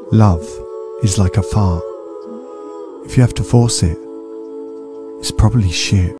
Love is like a fart. If you have to force it, it's probably shit.